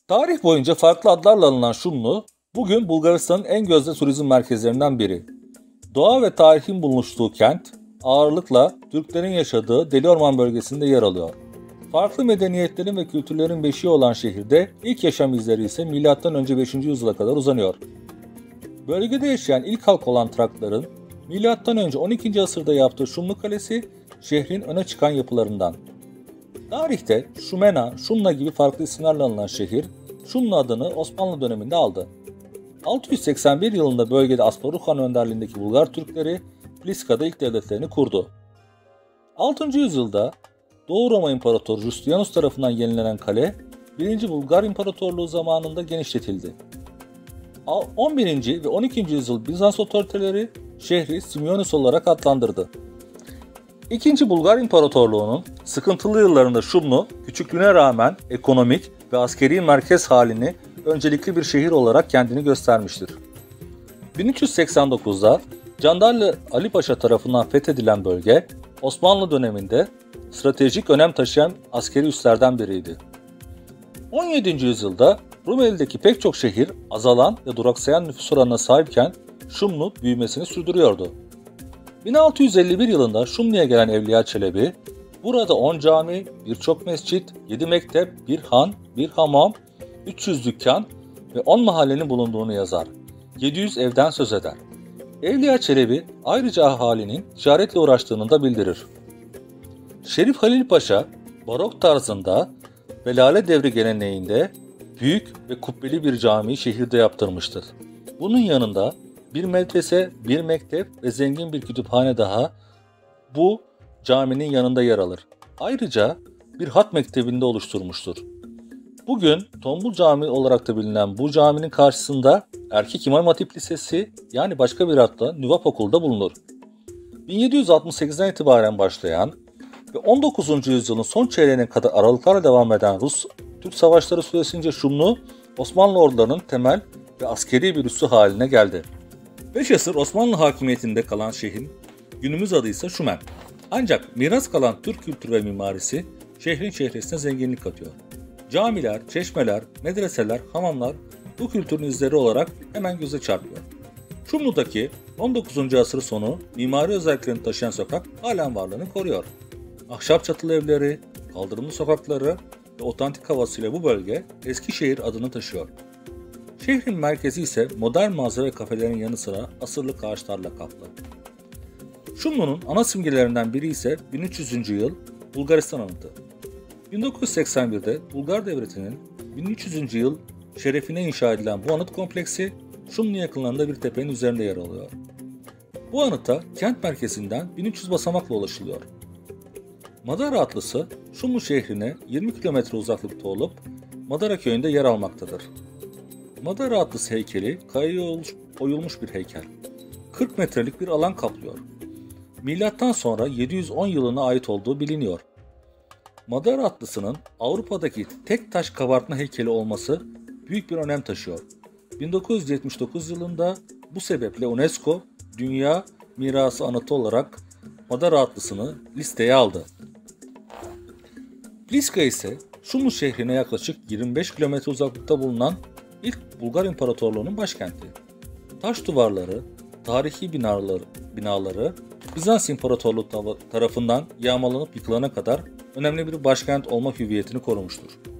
Tarih boyunca farklı adlarla anılan Şumlu, bugün Bulgaristan'ın en gözde turizm merkezlerinden biri. Doğa ve tarihin buluştuğu kent, ağırlıkla Türklerin yaşadığı Deliorman bölgesinde yer alıyor. Farklı medeniyetlerin ve kültürlerin beşiği olan şehirde ilk yaşam izleri ise M.Ö. 5. yüzyıla kadar uzanıyor. Bölgede yaşayan ilk halk olan Trakların, M.Ö. 12. asırda yaptığı Şumlu Kalesi, şehrin öne çıkan yapılarından. Tarihte Şumena, Şumla gibi farklı isimlerle anılan şehir, Şumlu adını Osmanlı döneminde aldı. 681 yılında bölgede Asparuh önderliğindeki Bulgar Türkleri Pliska'da ilk devletlerini kurdu. 6. yüzyılda Doğu Roma İmparatoru Justinianus tarafından yenilenen kale 1. Bulgar İmparatorluğu zamanında genişletildi. 11. ve 12. yüzyıl Bizans otoriteleri şehri Simionis olarak adlandırdı. 2. Bulgar İmparatorluğu'nun sıkıntılı yıllarında Şumlu, küçüklüğüne rağmen ekonomik ve askeri merkez halini öncelikli bir şehir olarak kendini göstermiştir. 1389'da Candarlı Ali Paşa tarafından fethedilen bölge, Osmanlı döneminde stratejik önem taşıyan askeri üslerden biriydi. 17. yüzyılda Rumeli'deki pek çok şehir azalan ve duraksayan nüfus oranına sahipken Şumlu büyümesini sürdürüyordu. 1651 yılında Şumlu'ya gelen Evliya Çelebi, burada 10 cami, birçok mescit, 7 mektep, bir han, bir hamam, 300 dükkan ve 10 mahallenin bulunduğunu yazar. 700 evden söz eder. Evliya Çelebi ayrıca ahalinin ticaretle uğraştığını da bildirir. Şerif Halil Paşa, barok tarzında ve Lale Devri geleneğinde büyük ve kubbeli bir camiyi şehirde yaptırmıştır. Bunun yanında bir medrese, bir mektep ve zengin bir kütüphane daha bu caminin yanında yer alır. Ayrıca bir hat mektebinde oluşturmuştur. Bugün Tombul Camii olarak da bilinen bu caminin karşısında Erkek İmam Hatip Lisesi, yani başka bir adla Nüvap Okulu'da bulunur. 1768'den itibaren başlayan ve 19. yüzyılın son çeyreğine kadar aralıklarla devam eden Rus-Türk savaşları süresince Şumlu, Osmanlı ordularının temel ve askeri bir üssü haline geldi. 5 asır Osmanlı hakimiyetinde kalan şehrin günümüz adı ise Şumen. Ancak miras kalan Türk kültürü ve mimarisi şehrin çehresine zenginlik katıyor. Camiler, çeşmeler, medreseler, hamamlar bu kültürün izleri olarak hemen göze çarpıyor. Şumlu'daki 19. asır sonu mimari özelliklerini taşıyan sokak halen varlığını koruyor. Ahşap çatılı evleri, kaldırımlı sokakları ve otantik havasıyla bu bölge Eskişehir adını taşıyor. Şehrin merkezi ise modern mağaza ve kafelerin yanı sıra asırlık ağaçlarla kaplı. Şumlu'nun ana simgelerinden biri ise 1300. yıl Bulgaristan anıtı. 1981'de Bulgar Devleti'nin 1300. yıl şerefine inşa edilen bu anıt kompleksi Şumlu yakınlarında bir tepenin üzerinde yer alıyor. Bu anıta kent merkezinden 1300 basamakla ulaşılıyor. Madara Atlısı Şumlu şehrine 20 kilometre uzaklıkta olup Madara köyünde yer almaktadır. Madara Atlısı heykeli kayaya oyulmuş bir heykel. 40 metrelik bir alan kaplıyor. Milattan sonra 710 yılına ait olduğu biliniyor. Madara Atlısı'nın Avrupa'daki tek taş kabartma heykeli olması büyük bir önem taşıyor. 1979 yılında bu sebeple UNESCO Dünya Mirası Anıtı olarak Madara Atlısı'nı listeye aldı. Pliska ise Şumlu şehrine yaklaşık 25 kilometre uzaklıkta bulunan ilk Bulgar İmparatorluğu'nun başkenti. Taş duvarları, tarihi binaları Bizans İmparatorluğu tarafından yağmalanıp yıkılana kadar önemli bir başkent olma hüviyetini korumuştur.